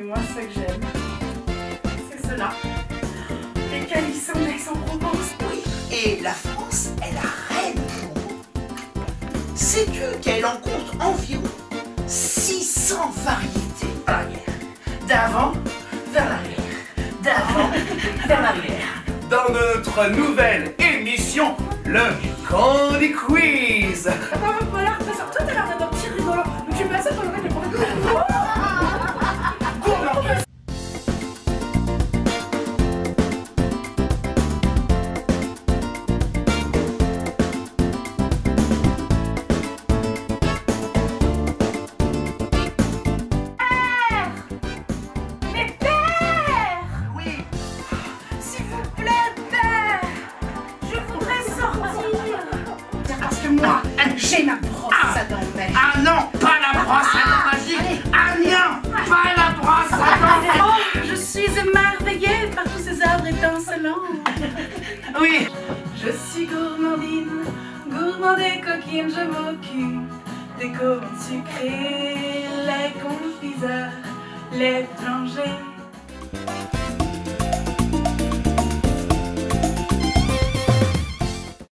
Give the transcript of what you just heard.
moi, ce que j'aime, c'est cela. Les calissons d'Aix-en-Provence. Oui, et la France est la reine pour vous. Sais-tu qu'elle en compte environ 600 variétés à l'arrière? D'avant vers l'arrière, d'avant vers l'arrière. Dans notre nouvelle émission, le Candy Quiz. Voilà, toi t'as l'air d'un petit rigolo. Donc tu passes ça pour le mettre le professeur. Moi, j'ai ma brosse à dents magique. Ah non, pas la brosse à dents magique. Ah non, pas la brosse à dents. Oh, je suis émerveillée par tous ces arbres étincelants. Oui. Je suis gourmandine, gourmand des coquines, je m'occupe des commandes sucrées, les confiseurs, les plongées.